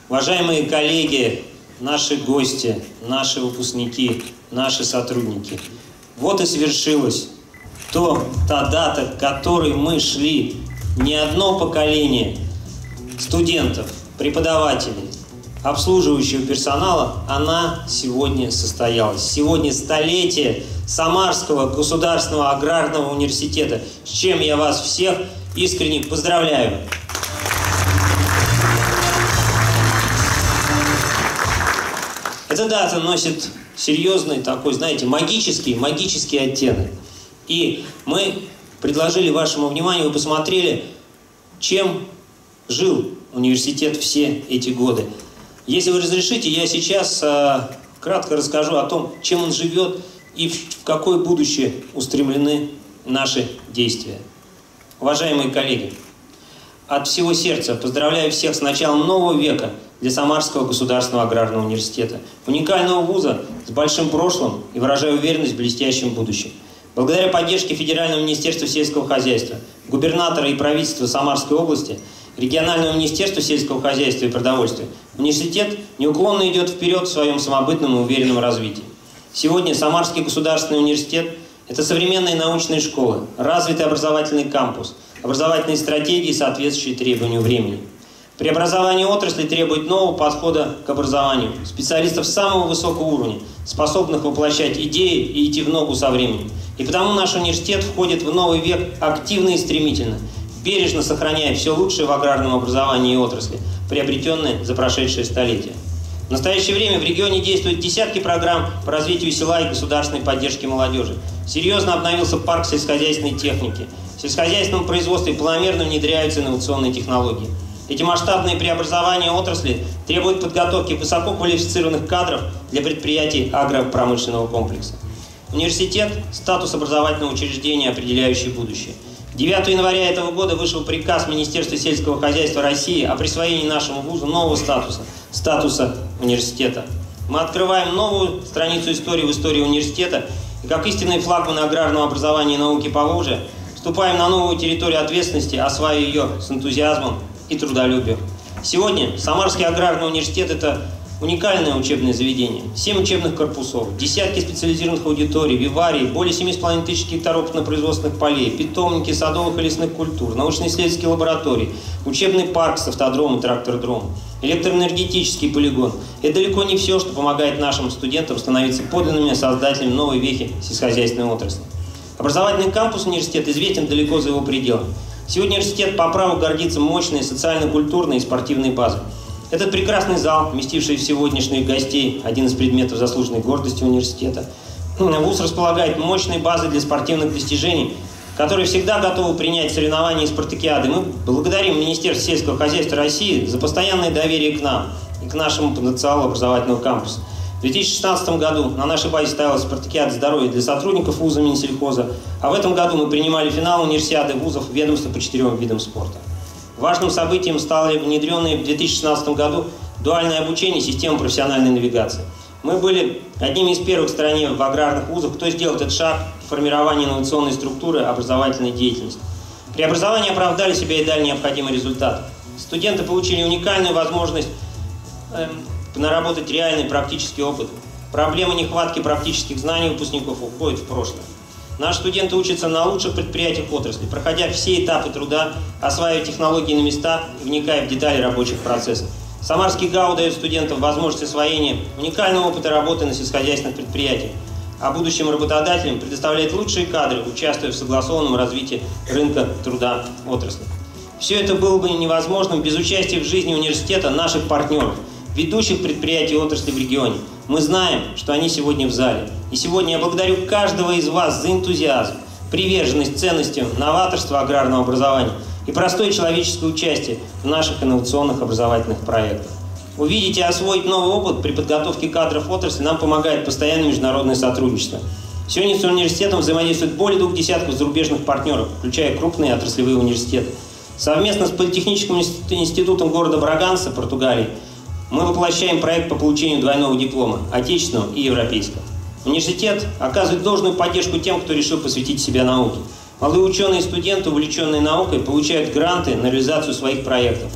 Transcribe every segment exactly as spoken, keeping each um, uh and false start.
Уважаемые коллеги, наши гости, наши выпускники, наши сотрудники, вот и свершилось то, та дата, к которой мы шли не одно поколение студентов, преподавателей, обслуживающего персонала, она сегодня состоялась. Сегодня столетие Самарского государственного аграрного университета, с чем я вас всех искренне поздравляю. Эта дата носит серьезный такой, знаете, магический, магический оттенок. И мы предложили вашему вниманию, вы посмотрели, чем жил университет все эти годы. Если вы разрешите, я сейчас э, кратко расскажу о том, чем он живет и в какое будущее устремлены наши действия. Уважаемые коллеги, от всего сердца поздравляю всех с началом нового века для Самарского государственного аграрного университета, уникального вуза с большим прошлым, и выражаю уверенность в блестящем будущем. Благодаря поддержке Федерального министерства сельского хозяйства, губернатора и правительства Самарской области, Регионального министерства сельского хозяйства и продовольствия, университет неуклонно идет вперед в своем самобытном и уверенном развитии. Сегодня Самарский государственный университет – это современные научные школы, развитый образовательный кампус, образовательные стратегии, соответствующие требованию времени. Преобразование отрасли требует нового подхода к образованию, специалистов самого высокого уровня, способных воплощать идеи и идти в ногу со временем. И потому наш университет входит в новый век активно и стремительно, бережно сохраняя все лучшее в аграрном образовании и отрасли, приобретенное за прошедшее столетие. В настоящее время в регионе действуют десятки программ по развитию села и государственной поддержки молодежи. Серьезно обновился парк сельскохозяйственной техники. В сельскохозяйственном производстве планомерно внедряются инновационные технологии. Эти масштабные преобразования отрасли требуют подготовки высококвалифицированных кадров для предприятий агропромышленного комплекса. Университет – статус образовательного учреждения, определяющий будущее. девятого января этого года вышел приказ Министерства сельского хозяйства России о присвоении нашему вузу нового статуса – статуса университета. Мы открываем новую страницу истории в истории университета и, как истинные флагманы аграрного образования и науки Поволжья, вступаем на новую территорию ответственности, осваивая ее с энтузиазмом и трудолюбием. Сегодня Самарский аграрный университет – это уникальное учебное заведение. Семь учебных корпусов, десятки специализированных аудиторий, виварий, более семи с половиной тысяч гектаров опытно-производственных полей, питомники садовых и лесных культур, научно-исследовательские лаборатории, учебный парк с автодромом и трактордромом, электроэнергетический полигон. Это далеко не все, что помогает нашим студентам становиться подлинными создателями новой вехи сельскохозяйственной отрасли. Образовательный кампус университета известен далеко за его пределами. Сегодня университет по праву гордится мощной социально-культурной и спортивной базой. Этот прекрасный зал, вместивший сегодняшних гостей, один из предметов заслуженной гордости университета. Вуз располагает мощной базой для спортивных достижений, которые всегда готовы принять соревнования и спартакиады. Мы благодарим Министерство сельского хозяйства России за постоянное доверие к нам и к нашему потенциалу образовательного кампуса. В две тысячи шестнадцатом году на нашей базе стояла спартакиада здоровья для сотрудников вуза Минсельхоза, а в этом году мы принимали финал универсиады вузов ведомства по четырем видам спорта. Важным событием стало внедренное в две тысячи шестнадцатом году дуальное обучение системы профессиональной навигации. Мы были одними из первых в стране в аграрных вузах, кто сделал этот шаг в формировании инновационной структуры образовательной деятельности. Преобразования оправдали себя и дали необходимый результат. Студенты получили уникальную возможность э, наработать реальный практический опыт. Проблема нехватки практических знаний выпускников уходит в прошлое. Наши студенты учатся на лучших предприятиях отрасли, проходя все этапы труда, осваивая технологии на местах и вникая в детали рабочих процессов. Самарский ГАУ дает студентам возможность освоения уникального опыта работы на сельскохозяйственных предприятиях, а будущим работодателям предоставляет лучшие кадры, участвуя в согласованном развитии рынка труда отрасли. Все это было бы невозможным без участия в жизни университета наших партнеров, ведущих предприятий отрасли в регионе. Мы знаем, что они сегодня в зале. И сегодня я благодарю каждого из вас за энтузиазм, приверженность ценностям новаторства аграрного образования и простое человеческое участие в наших инновационных образовательных проектах. Увидеть и освоить новый опыт при подготовке кадров отрасли нам помогает постоянное международное сотрудничество. Сегодня с университетом взаимодействует более двух десятков зарубежных партнеров, включая крупные отраслевые университеты. Совместно с Политехническим институтом города Браганса, Португалии, мы воплощаем проект по получению двойного диплома – отечественного и европейского. Университет оказывает должную поддержку тем, кто решил посвятить себя науке. Молодые ученые и студенты, увлеченные наукой, получают гранты на реализацию своих проектов.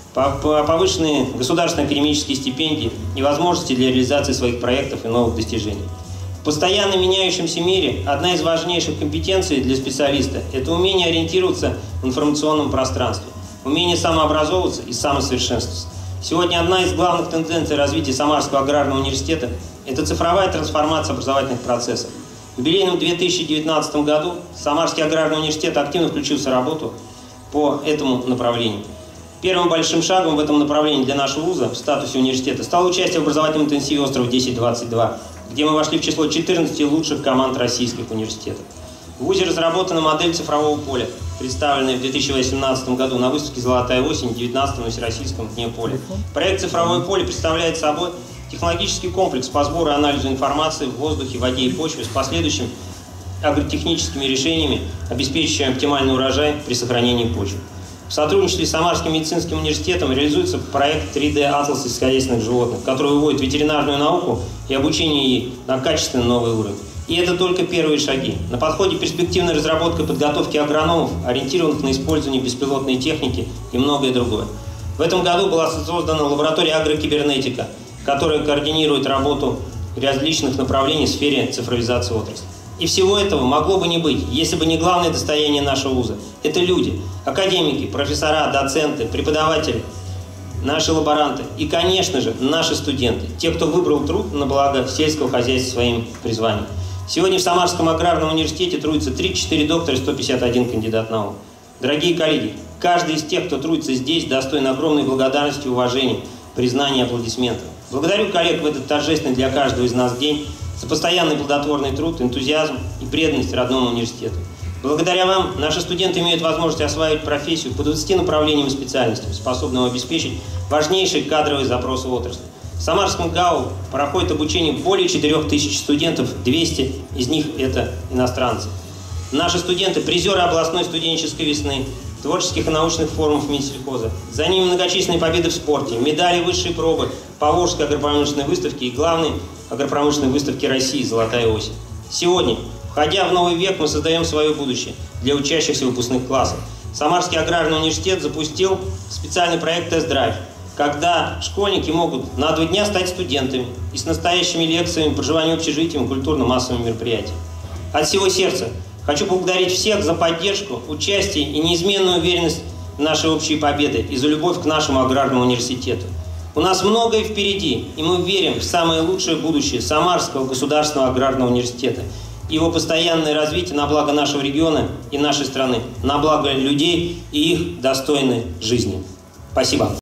повышенные государственные академические стипендии и возможности для реализации своих проектов и новых достижений. В постоянно меняющемся мире одна из важнейших компетенций для специалиста – это умение ориентироваться в информационном пространстве, умение самообразовываться и самосовершенствоваться. Сегодня одна из главных тенденций развития Самарского аграрного университета – это цифровая трансформация образовательных процессов. В юбилейном две тысячи девятнадцатом году Самарский аграрный университет активно включился в работу по этому направлению. Первым большим шагом в этом направлении для нашего вуза в статусе университета стало участие в образовательном интенсиве «Остров десять двадцать два», где мы вошли в число четырнадцати лучших команд российских университетов. В вузе разработана модель цифрового поля, представленная в две тысячи восемнадцатом году на выставке «Золотая осень» в девятнадцатом Всероссийском дне поля. Проект «Цифровое поле» представляет собой технологический комплекс по сбору и анализу информации в воздухе, воде и почве с последующими агротехническими решениями, обеспечивающими оптимальный урожай при сохранении почвы. В сотрудничестве с Самарским медицинским университетом реализуется проект три дэ атлас сельскохозяйственных животных, который выводит ветеринарную науку и обучение ей на качественно новый уровень. И это только первые шаги. На подходе перспективная разработка и подготовки агрономов, ориентированных на использование беспилотной техники и многое другое. В этом году была создана лаборатория агрокибернетика, которая координирует работу различных направлений в сфере цифровизации отрасли. И всего этого могло бы не быть, если бы не главное достояние нашего вуза. Это люди, академики, профессора, доценты, преподаватели, наши лаборанты и, конечно же, наши студенты, те, кто выбрал труд на благо сельского хозяйства своим призванием. Сегодня в Самарском аграрном университете трудится тридцать четыре доктора и сто пятьдесят один кандидат наук. Дорогие коллеги, каждый из тех, кто трудится здесь, достоин огромной благодарности, уважения, признания и аплодисментов. Благодарю коллег в этот торжественный для каждого из нас день за постоянный плодотворный труд, энтузиазм и преданность родному университету. Благодаря вам наши студенты имеют возможность осваивать профессию по двадцати направлениям и специальностям, способным обеспечить важнейшие кадровые запросы отрасли. В Самарском ГАУ проходит обучение более четырёх тысяч студентов, двести из них это иностранцы. Наши студенты – призеры областной студенческой весны, творческих и научных форумов Минсельхоза. За ними многочисленные победы в спорте, медали высшей пробы Поволжской агропромышленной выставки и главной агропромышленной выставки России «Золотая осень». Сегодня, входя в новый век, мы создаем свое будущее для учащихся выпускных классов. Самарский аграрный университет запустил специальный проект «Тест-драйв», когда школьники могут на два дня стать студентами и с настоящими лекциями, проживанием в общежитии, культурно-массовыми мероприятиями. От всего сердца хочу поблагодарить всех за поддержку, участие и неизменную уверенность в нашей общей победы и за любовь к нашему аграрному университету. У нас многое впереди, и мы верим в самое лучшее будущее Самарского государственного аграрного университета и его постоянное развитие на благо нашего региона и нашей страны, на благо людей и их достойной жизни. Спасибо.